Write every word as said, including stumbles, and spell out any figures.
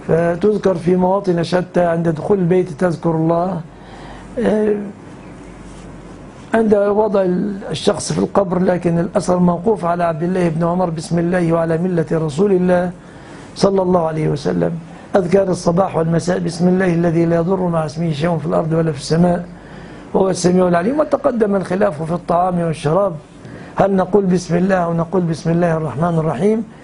فتذكر في مواطن شتى. عند دخول البيت تذكر الله، عند وضع الشخص في القبر، لكن الأثر موقوف على عبد الله بن عمر: بسم الله وعلى ملة رسول الله صلى الله عليه وسلم. أذكار الصباح والمساء: بسم الله الذي لا يضر مع اسمه شيء في الأرض ولا في السماء وهو السميع العليم. وتقدم الخلاف في الطعام والشراب، هل نقول بسم الله أو نقول بسم الله الرحمن الرحيم.